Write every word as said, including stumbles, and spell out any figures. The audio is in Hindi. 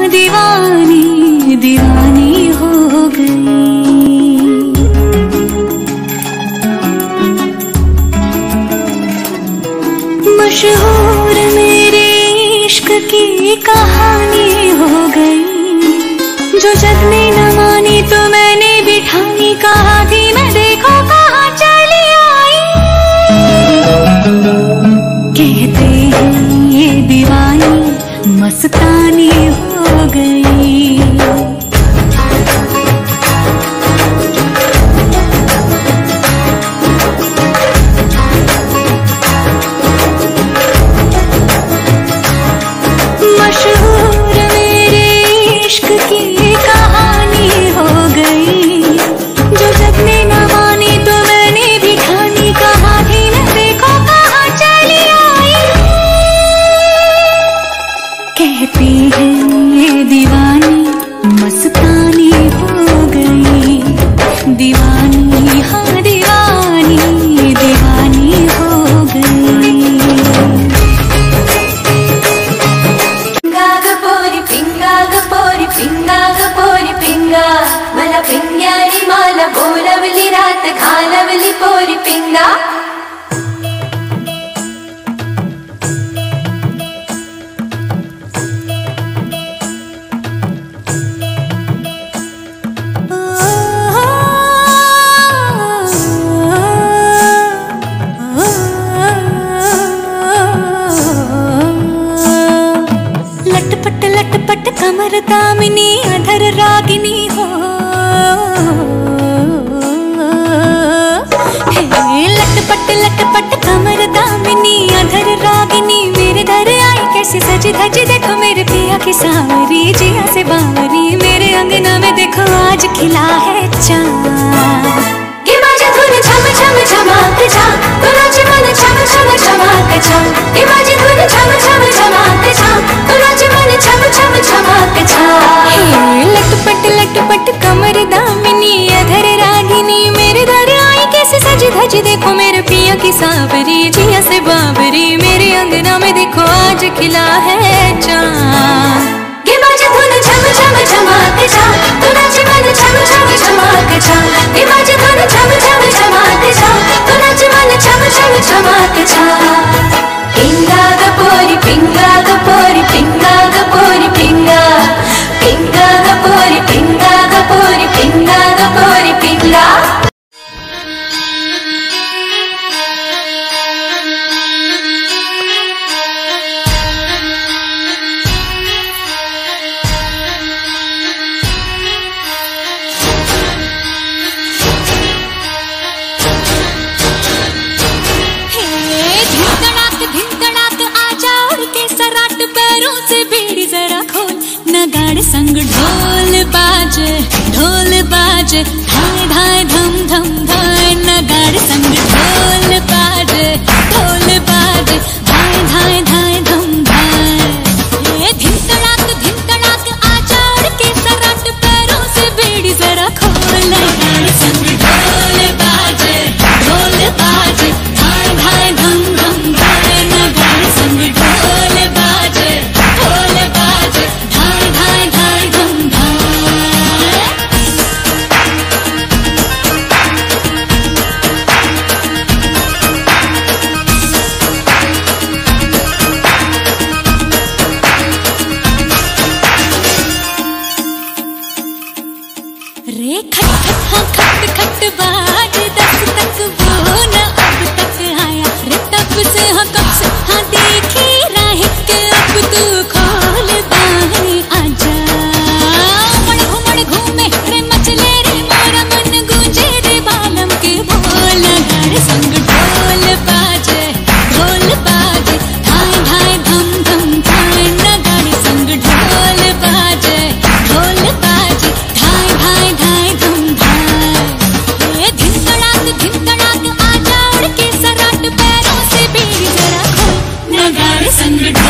दीवानी दीवानी हो गई। मशहूर मेरे इश्क की कहानी हो गई। जो जग ने न मानी तो मैंने भी ठानी, कहा थी मैं देखो कहाँ चली आई। कहते हैं ये दीवानी मस्तानी हो गई। मशहूर मेरे इश्क की कहानी हो गई। जो जग ने न मानी तो मैंने भी ठानी, कहा थी मैं देखो कहाँ चली आई। कहती है ये दीवानी मस्तानी हो गई। दीवानी हाँ दीवानी दीवानी हो गई। मला पिंग्यानी मला बोलवली रात घालवली पोरी पिंगा। लटपट लटपट कमर दामिनी अधर रागिनी हो। लटपट लटपट कमर दामिनी अधर रागिनी मेरे दर आई कैसे सजी धजी। देखो मेरे पिया की सावरी जिया से बावरी, मेरे अंगना में देखो आज खिला है चाँद। ये माझी धुन छम छम छमाक छा, तू नाच मन छम छम छमाक छा। ये माझी धुन छम छम छमाक छा, तू नाच मन छम छम छमाक छा। लटपट लटपट कमर दामिनी अधर रागिनी मेरे दर आई कैसे सजी धजी। देखो मेरे पिया की सावरी जिया से बावरी, मेरे अंगना में देखो आज खिला है चाँद। ये माझी धुन छम छम छमाक छा, तू नाच मन छम छम छमाक छा। ये माझी धुन छम छम छमाक छा, तू नाच मन छम छम छमाक छा। पिंगा ग पोरी पिंगा ग पोरी पिंगा ग पोरी पिंगा। पिंगा ग पोरी पिंगा ग पोरी पिंगा ग पोरी पिंगा। नगाड़े संग ढोल बाजे ढोल बाजे धाय धाय धम धम धाय। नगाड़े संग ढोल बाजे ढोल बाजे धाय धाय धाय धम धाय। ये धिन तड़ाक धिन तड़ाक आजा उड़ के सराट पैरों से बेड़ी जरा खोल। नगाड़े संग ढोल बाजे ढोल बाजे धाय धाय धम धम धाय। नगाड़े संग ढोल बाजे ढोल बाजे धाय धाय धाय धम धाय। रे खट खट हाँ खट खट बाज दस तक वो न अब तक आया। रे तब से हाँ कब से हाँ देखी राह के अब तू खोल बाहें आजा। उमड़ घुमड़ घूमे रे मचले रे मोरा मन गूंजे रे बालम के बोल। नगाड़े संग ढोल बाजे ढोल बाजे धाय धाय धम धम धाय। नगाड़े संग ढोल बाजे ढोल बाजे धाय धाय धाय धम धाय। ये धिन तड़ाक धिन तड़ाक आजा उड़ के सराट पैरों से बेड़ी जरा खोल। नगाड़े संग